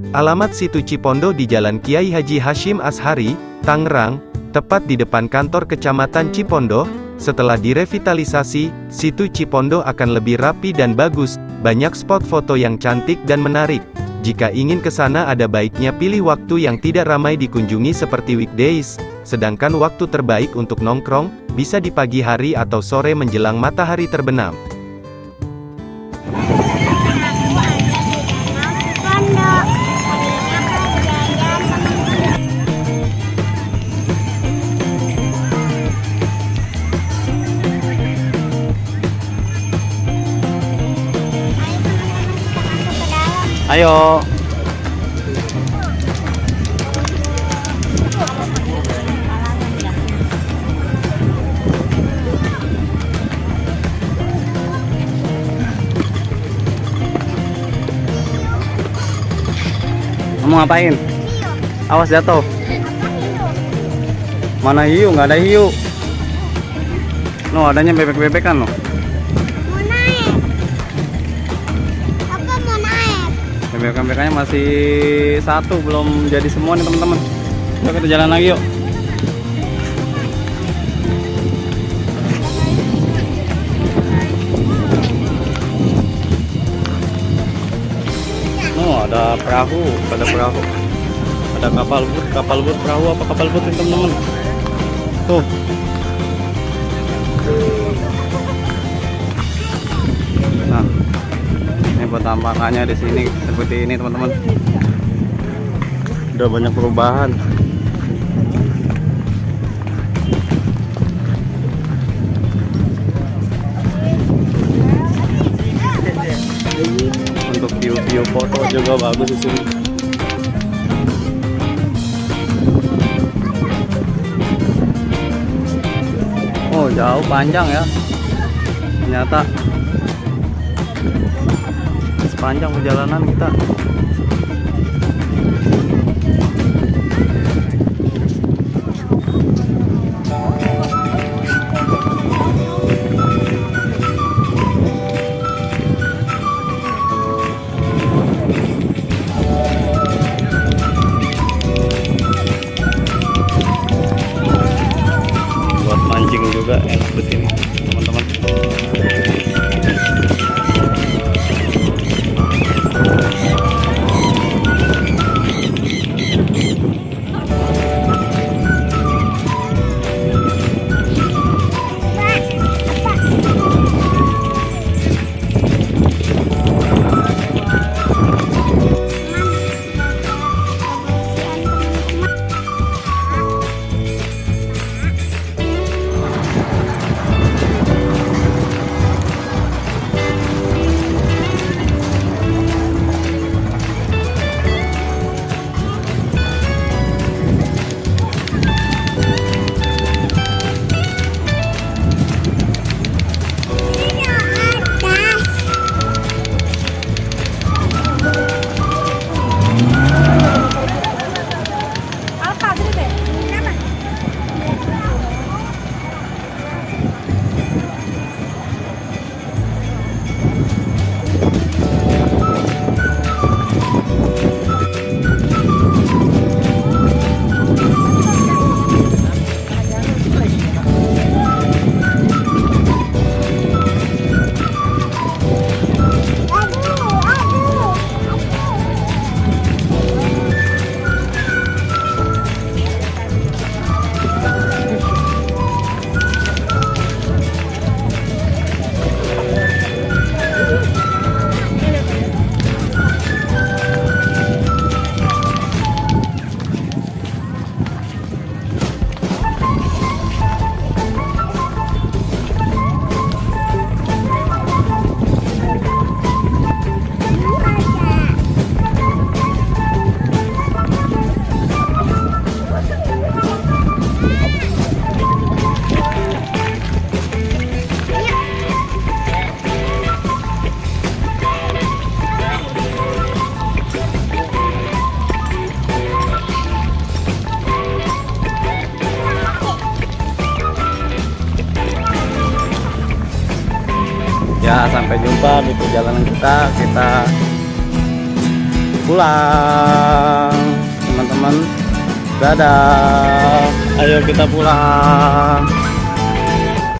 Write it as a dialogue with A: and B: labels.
A: Alamat situ Cipondo di Jalan Kiai Haji Hashim Ashari, Tangerang, tepat di depan kantor Kecamatan Cipondo. Setelah direvitalisasi, situ Cipondo akan lebih rapi dan bagus, banyak spot foto yang cantik dan menarik. Jika ingin ke sana ada baiknya pilih waktu yang tidak ramai dikunjungi seperti weekdays, sedangkan waktu terbaik untuk nongkrong, bisa di pagi hari atau sore menjelang matahari terbenam.
B: Ayo. Kamu ngapain? Awas jatuh. Mana hiu? Nggak ada hiu. No, adanya bebek-bebekan loh. Bebek-bebekannya masih satu, belum jadi semua nih teman-teman. Yuk kita jalan lagi yuk. Oh, ada perahu, ada kapal but perahu apa kapal but nih teman-teman. Tuh. Nah, ini penampakannya di sini seperti ini teman-teman. Udah banyak perubahan. Untuk view foto juga bagus di sini. Oh, jauh panjang ya. Ternyata sepanjang perjalanan kita. Buat mancing juga enak di sini, teman-teman. Ya, sampai jumpa di perjalanan kita pulang teman-teman. Dadah, ayo kita pulang.